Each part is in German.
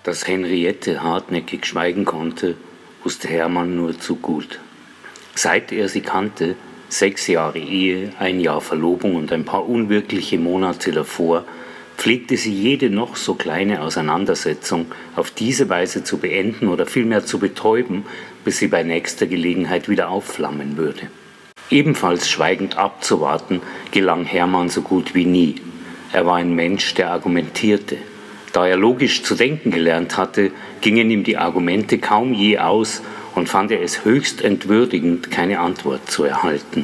Dass Henriette hartnäckig schweigen konnte, wusste Hermann nur zu gut. Seit er sie kannte, 6 Jahre Ehe, 1 Jahr Verlobung und ein paar unwirkliche Monate davor, pflegte sie jede noch so kleine Auseinandersetzung auf diese Weise zu beenden oder vielmehr zu betäuben, bis sie bei nächster Gelegenheit wieder aufflammen würde. Ebenfalls schweigend abzuwarten, gelang Hermann so gut wie nie. Er war ein Mensch, der argumentierte. Da er logisch zu denken gelernt hatte, gingen ihm die Argumente kaum je aus und fand er es höchst entwürdigend, keine Antwort zu erhalten.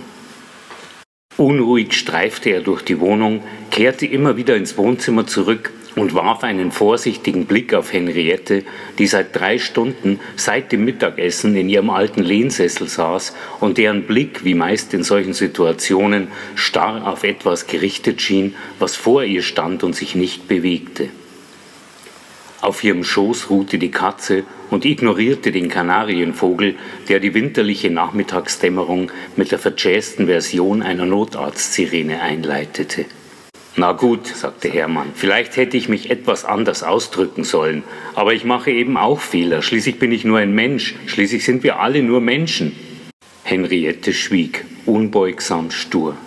Unruhig streifte er durch die Wohnung, kehrte immer wieder ins Wohnzimmer zurück und warf einen vorsichtigen Blick auf Henriette, die seit 3 Stunden seit dem Mittagessen in ihrem alten Lehnsessel saß und deren Blick, wie meist in solchen Situationen, starr auf etwas gerichtet schien, was vor ihr stand und sich nicht bewegte. Auf ihrem Schoß ruhte die Katze und ignorierte den Kanarienvogel, der die winterliche Nachmittagsdämmerung mit der verjäzten Version einer Notarztsirene einleitete. »Na gut«, sagte Hermann, »vielleicht hätte ich mich etwas anders ausdrücken sollen, aber ich mache eben auch Fehler, schließlich bin ich nur ein Mensch, schließlich sind wir alle nur Menschen.« Henriette schwieg, unbeugsam stur.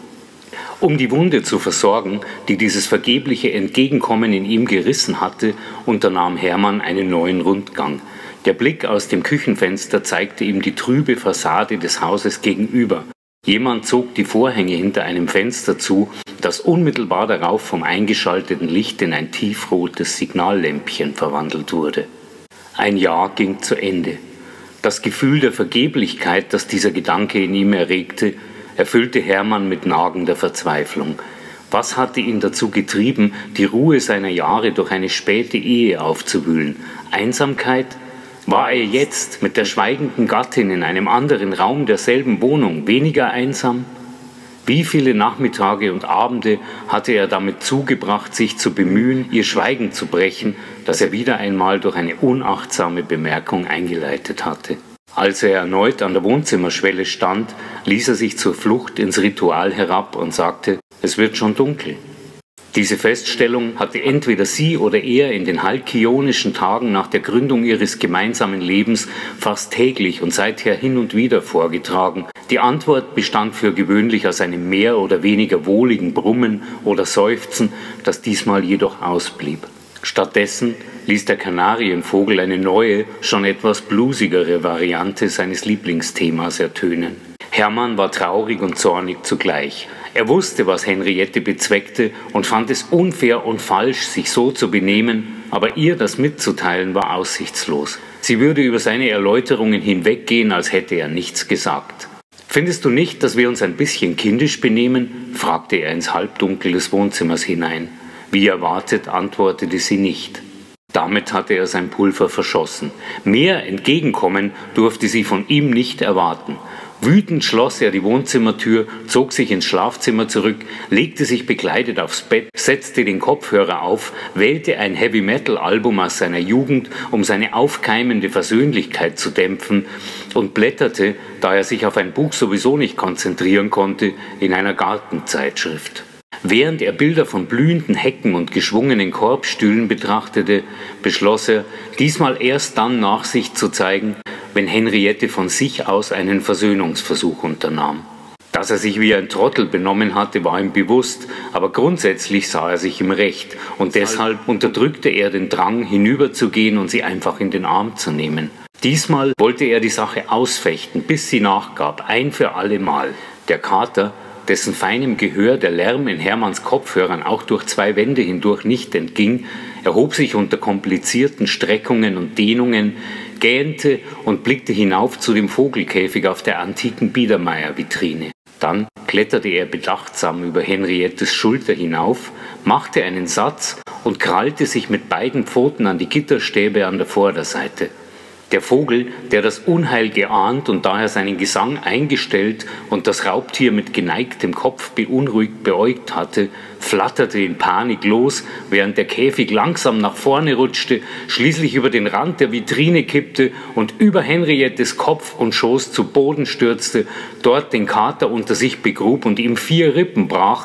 Um die Wunde zu versorgen, die dieses vergebliche Entgegenkommen in ihm gerissen hatte, unternahm Hermann einen neuen Rundgang. Der Blick aus dem Küchenfenster zeigte ihm die trübe Fassade des Hauses gegenüber. Jemand zog die Vorhänge hinter einem Fenster zu, das unmittelbar darauf vom eingeschalteten Licht in ein tiefrotes Signallämpchen verwandelt wurde. Ein Jahr ging zu Ende. Das Gefühl der Vergeblichkeit, das dieser Gedanke in ihm erregte, erfüllte Hermann mit nagender Verzweiflung. Was hatte ihn dazu getrieben, die Ruhe seiner Jahre durch eine späte Ehe aufzuwühlen? Einsamkeit? War er jetzt mit der schweigenden Gattin in einem anderen Raum derselben Wohnung weniger einsam? Wie viele Nachmittage und Abende hatte er damit zugebracht, sich zu bemühen, ihr Schweigen zu brechen, das er wieder einmal durch eine unachtsame Bemerkung eingeleitet hatte? Als er erneut an der Wohnzimmerschwelle stand, ließ er sich zur Flucht ins Ritual herab und sagte, es wird schon dunkel. Diese Feststellung hatte entweder sie oder er in den halkionischen Tagen nach der Gründung ihres gemeinsamen Lebens fast täglich und seither hin und wieder vorgetragen. Die Antwort bestand für gewöhnlich aus einem mehr oder weniger wohligen Brummen oder Seufzen, das diesmal jedoch ausblieb. Stattdessen ließ der Kanarienvogel eine neue, schon etwas bluesigere Variante seines Lieblingsthemas ertönen. Hermann war traurig und zornig zugleich. Er wusste, was Henriette bezweckte und fand es unfair und falsch, sich so zu benehmen, aber ihr das mitzuteilen war aussichtslos. Sie würde über seine Erläuterungen hinweggehen, als hätte er nichts gesagt. »Findest du nicht, dass wir uns ein bisschen kindisch benehmen?« fragte er ins Halbdunkel des Wohnzimmers hinein. Wie erwartet, antwortete sie nicht. Damit hatte er sein Pulver verschossen. Mehr Entgegenkommen durfte sie von ihm nicht erwarten. Wütend schloss er die Wohnzimmertür, zog sich ins Schlafzimmer zurück, legte sich bekleidet aufs Bett, setzte den Kopfhörer auf, wählte ein Heavy-Metal-Album aus seiner Jugend, um seine aufkeimende Versöhnlichkeit zu dämpfen, und blätterte, da er sich auf ein Buch sowieso nicht konzentrieren konnte, in einer Gartenzeitschrift. Während er Bilder von blühenden Hecken und geschwungenen Korbstühlen betrachtete, beschloss er, diesmal erst dann Nachsicht zu zeigen, wenn Henriette von sich aus einen Versöhnungsversuch unternahm. Dass er sich wie ein Trottel benommen hatte, war ihm bewusst, aber grundsätzlich sah er sich im Recht und deshalb unterdrückte er den Drang, hinüberzugehen und sie einfach in den Arm zu nehmen. Diesmal wollte er die Sache ausfechten, bis sie nachgab, ein für alle Mal. Der Kater, dessen feinem Gehör der Lärm in Hermanns Kopfhörern auch durch 2 Wände hindurch nicht entging, erhob sich unter komplizierten Streckungen und Dehnungen, gähnte und blickte hinauf zu dem Vogelkäfig auf der antiken Biedermeier-Vitrine. Dann kletterte er bedachtsam über Henriettes Schulter hinauf, machte einen Satz und krallte sich mit beiden Pfoten an die Gitterstäbe an der Vorderseite. Der Vogel, der das Unheil geahnt und daher seinen Gesang eingestellt und das Raubtier mit geneigtem Kopf beunruhigt beäugt hatte, flatterte in Panik los, während der Käfig langsam nach vorne rutschte, schließlich über den Rand der Vitrine kippte und über Henriettes Kopf und Schoß zu Boden stürzte, dort den Kater unter sich begrub und ihm 4 Rippen brach,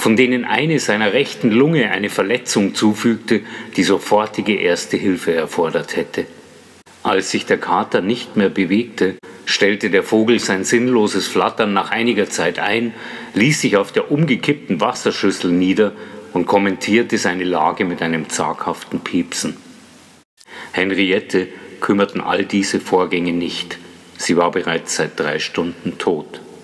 von denen eine seiner rechten Lunge eine Verletzung zufügte, die sofortige erste Hilfe erfordert hätte. Als sich der Kater nicht mehr bewegte, stellte der Vogel sein sinnloses Flattern nach einiger Zeit ein, ließ sich auf der umgekippten Wasserschüssel nieder und kommentierte seine Lage mit einem zaghaften Piepsen. Henriette kümmerten all diese Vorgänge nicht. Sie war bereits seit 3 Stunden tot.